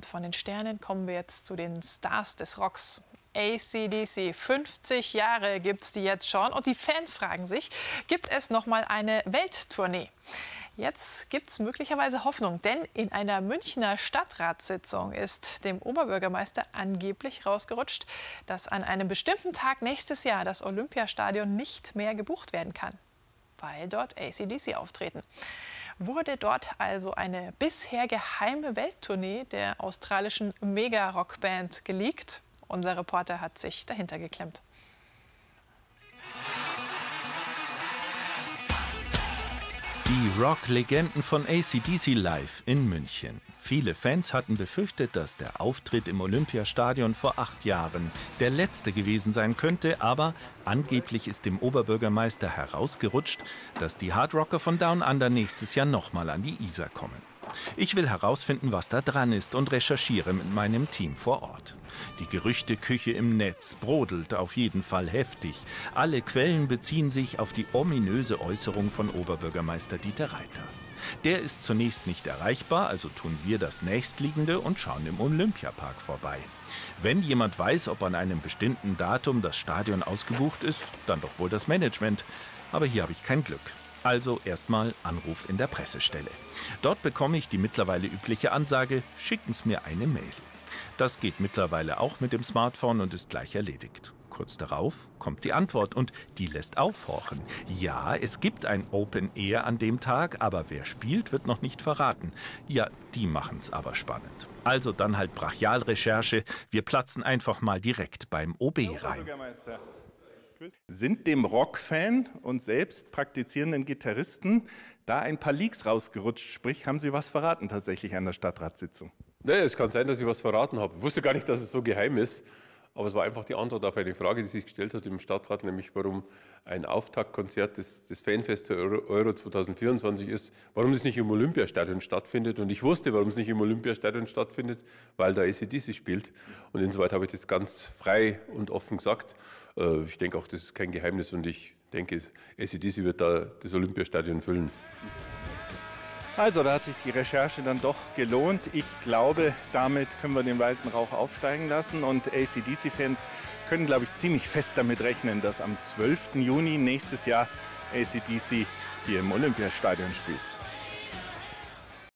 Und von den Sternen kommen wir jetzt zu den Stars des Rocks. AC/DC, 50 Jahre gibt es die jetzt schon und die Fans fragen sich, gibt es noch mal eine Welttournee? Jetzt gibt es möglicherweise Hoffnung, denn in einer Münchner Stadtratssitzung ist dem Oberbürgermeister angeblich rausgerutscht, dass an einem bestimmten Tag nächstes Jahr das Olympiastadion nicht mehr gebucht werden kann, weil dort AC/DC auftreten. Wurde dort also eine bisher geheime Welttournee der australischen Mega-Rockband geleakt? Unser Reporter hat sich dahinter geklemmt. Die Rock-Legenden von AC/DC live in München. Viele Fans hatten befürchtet, dass der Auftritt im Olympiastadion vor 8 Jahren der letzte gewesen sein könnte, aber angeblich ist dem Oberbürgermeister herausgerutscht, dass die Hardrocker von Down Under nächstes Jahr nochmal an die Isar kommen. Ich will herausfinden, was da dran ist und recherchiere mit meinem Team vor Ort. Die Gerüchteküche im Netz brodelt auf jeden Fall heftig. Alle Quellen beziehen sich auf die ominöse Äußerung von Oberbürgermeister Dieter Reiter. Der ist zunächst nicht erreichbar, also tun wir das Nächstliegende und schauen im Olympiapark vorbei. Wenn jemand weiß, ob an einem bestimmten Datum das Stadion ausgebucht ist, dann doch wohl das Management. Aber hier habe ich kein Glück. Also erstmal Anruf in der Pressestelle. Dort bekomme ich die mittlerweile übliche Ansage, schicken Sie mir eine Mail. Das geht mittlerweile auch mit dem Smartphone und ist gleich erledigt. Kurz darauf kommt die Antwort und die lässt aufhorchen. Ja, es gibt ein Open Air an dem Tag, aber wer spielt, wird noch nicht verraten. Ja, die machen es aber spannend. Also dann halt Brachialrecherche. Wir platzen einfach mal direkt beim OB rein. Sind dem Rockfan und selbst praktizierenden Gitarristen da ein paar Leaks rausgerutscht? Sprich, haben Sie was verraten tatsächlich an der Stadtratssitzung? Nee, es kann sein, dass ich was verraten habe. Ich wusste gar nicht, dass es so geheim ist. Aber es war einfach die Antwort auf eine Frage, die sich gestellt hat im Stadtrat, nämlich warum ein Auftaktkonzert des Fanfests der Euro 2024 ist, warum es nicht im Olympiastadion stattfindet. Und ich wusste, warum es nicht im Olympiastadion stattfindet, weil da AC/DC spielt. Und insoweit habe ich das ganz frei und offen gesagt. Ich denke auch, das ist kein Geheimnis und ich denke, AC/DC wird da das Olympiastadion füllen. Also, da hat sich die Recherche dann doch gelohnt. Ich glaube, damit können wir den weißen Rauch aufsteigen lassen. Und AC/DC-Fans können, glaube ich, ziemlich fest damit rechnen, dass am 12. Juni nächstes Jahr AC/DC hier im Olympiastadion spielt.